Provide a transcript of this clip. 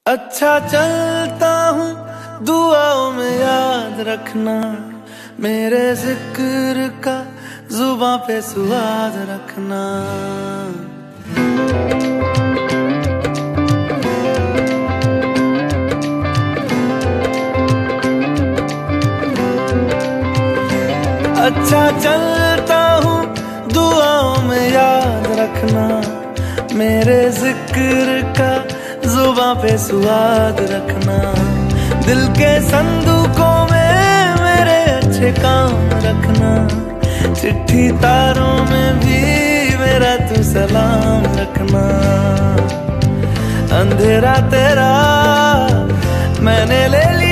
अच्छा चलता हूँ दुआओं में याद रखना, मेरे जिक्र का जुबां पे स्वाद रखना। अच्छा चलता हूँ दुआओं में याद रखना, मेरे जिक्र का जुबां पे स्वाद रखना। दिल के संदूकों में मेरे अच्छे काम रखना, चिट्ठी तारों में भी मेरा तू सलाम रखना। अंधेरा तेरा मैंने ले लिया